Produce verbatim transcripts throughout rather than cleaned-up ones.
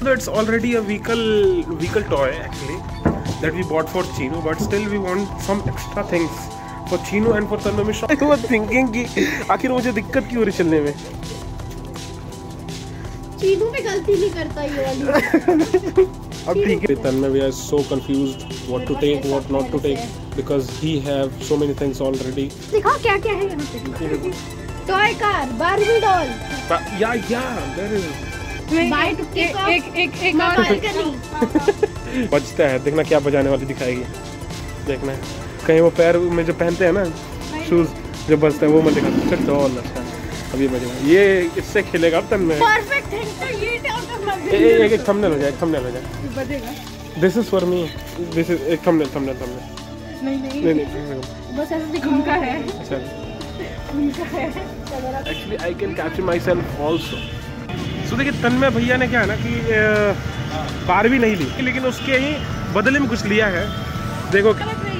though it's already a vehicle vehicle toy actually that we bought for Chino, but still we want some extra things for Chino and for Tanmay Mishra. I was thinking कि आखिर मुझे दिक्कत क्यों हो रही चलने में? चीनू पे गलती नहीं करता ये वाली। अब ठीक है। Tanmay we are so confused what to take, what not to take because he have so many things already. दिखाओ क्या क्या है यहाँ पे। Toy car, Barbie doll. Yeah yeah there is bye to take off. एक एक एक और बचता है, देखना क्या बजाने वाली दिखाएगी। देखना है कहीं वो पैर में जो पहनते हैं ना शूज जो बजता है वो मत दिखा। अच्छा डॉल, अच्छा अब ये बजेगा, ये इससे खेलेगा अब तन्मय। परफेक्ट थिंग तो ये एक एक थंबनेल हो जाए, एक थंबनेल हो जाए। बजेगा। This is for me, this is एक थंबनेल थंबनेल थंबनेल। नहीं नहीं नहीं नहीं बस ऐसे दिख उनका है। अच्छा उनका है। Actually I can capture myself also. So देखिए तन्मय भैया ने क्या है ना कि बारहवीं नहीं ली, लेकिन उसके ही बदले में कुछ लिया है। देखो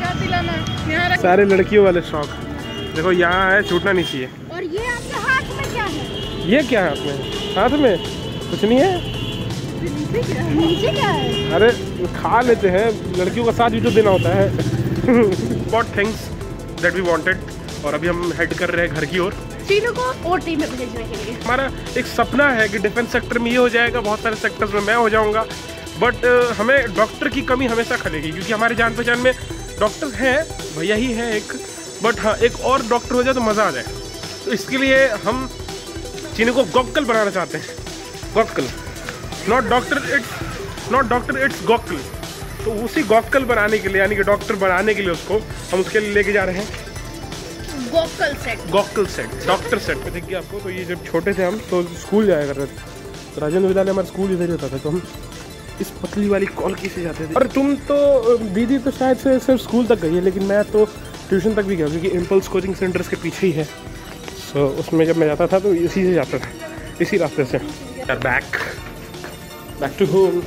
सारे लड़कियों वाले शौक। देखो यहाँ है, छूटना नहीं चाहिए। और ये आपके हाथ में क्या है? ये क्या है हाथ में? हाथ में कुछ नहीं है। नीचे क्या है? नीचे क्या है? अरे खा लेते हैं, लड़कियों का साथ भी तो देना होता है। Bought things that we wanted और अभी हम हेड कर रहे हैं घर की ओर। चीनू को ओटी में भेजने के लिए। हमारा एक सपना है कि डिफेंस सेक्टर में ये हो जाएगा, बहुत सारे सेक्टर्स में मैं हो जाऊंगा, बट uh, हमें डॉक्टर की कमी हमेशा खलेगी क्योंकि हमारे जान पहचान में डॉक्टर हैं, भैया ही है एक, बट हाँ एक और डॉक्टर हो जाए तो मज़ा आ जाए। तो इसके लिए हम चीनू को गॉक्कल बनाना चाहते हैं। गॉक्कल, not doctor, it's not doctor, it's गॉक्कल। तो उसी गॉक्कल बनाने के लिए, यानी कि डॉक्टर बनाने के लिए उसको हम उसके लिए लेके जा रहे हैं गॉक्कल सेट। गॉक्कल सेट, डॉक्टर सेट में देखिए आपको। तो ये जब छोटे थे हम तो स्कूल जाया करते थे, तो राजेंद्र विद्यालय हमारा स्कूल इधर ही होता था, तो हम इस पतली वाली कॉलकी से जाते थे। और तुम तो दीदी तो शायद से सिर्फ स्कूल तक गई है, लेकिन मैं तो ट्यूशन तक भी गया क्योंकि इम्पल्स कोचिंग सेंटर्स के पीछे ही है। सो so, उसमें जब मैं जाता था तो इसी से जाता था, इसी रास्ते से। Back back to home.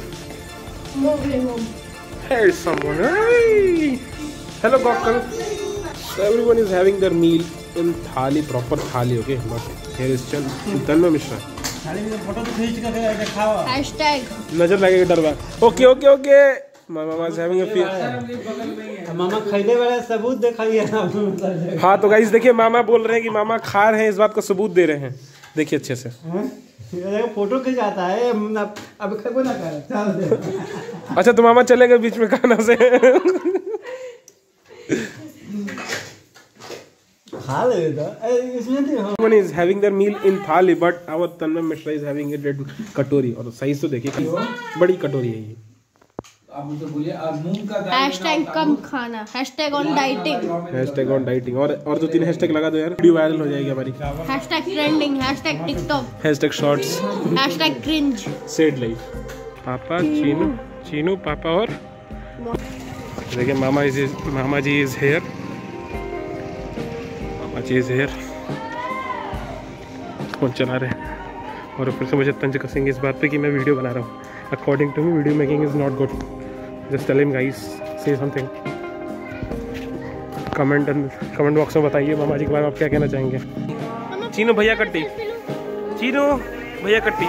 Here is someone. Hey! Hello, Gokul. So everyone is having their meal in thali, proper thali, okay? But here is Chan, Tanmay Mishra. Photo तो खींच के खाओ। हैशटैग नजर लगेगा डरवा। Okay, okay, okay. My mama is having a feast. मामा खरीदे वाला सबूत दिखाइए। हाँ तो गाइस देखिए मामा बोल रहे हैं कि मामा खा रहे हैं, इस बात का सबूत दे रहे हैं। देखिए अच्छे से। फोटो खिंचाता है अब अब खबो ना कर। अच्छा तो मामा चले गए बीच में खाना से। खा लेता इसमें तो Everyone is having their meal in thali, but our Tanmay Mishra is having it in कटोरी। और सही से देखिए बड़ी कटोरी है ये। अब तो बोलिए अब मूंग का दाल। हैशटैग कम खाना, hashtag on dieting, hashtag on dieting और और दो तीन हैशटैग लगा दो यार, वीडियो वायरल हो जाएगी हमारी। Hashtag trending, hashtag TikTok, hashtag shorts, hashtag cringe. Sad life. पापा चीनू, चीनू पापा और देखिए मामा इज मामा जी इज हेयर, मामा जी इज हेयर। फोन चला रहे हैं और फिर से मुझे तंज कसेंगे इस बात पे कि मैं वीडियो बना रहा हूँ। According to me video making is not good. Just tell him guys, say something. Comment comment box में बताइए मामा जी के बारे में आप क्या कहना चाहेंगे। चीनू भैया कट्टी, चीनू भैया कट्टी,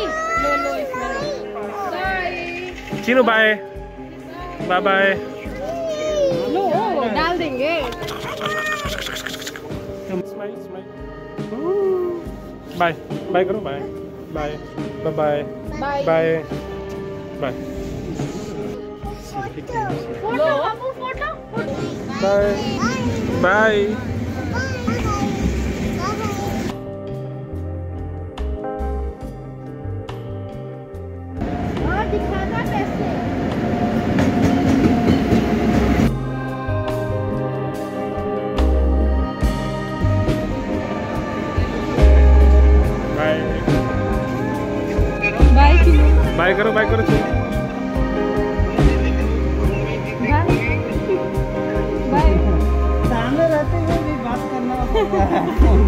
चीनू बाय बाय बाय। डाल देंगे। बाय बाय करो, bye bye bye bye bye bye bye bye. Bye करो, बाय करो। सामने रहते हुए भी बात करना पड़ता है।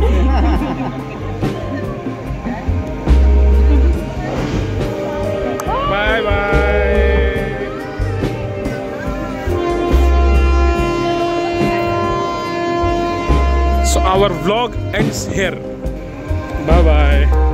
Bye bye. So our vlog ends here. Bye bye.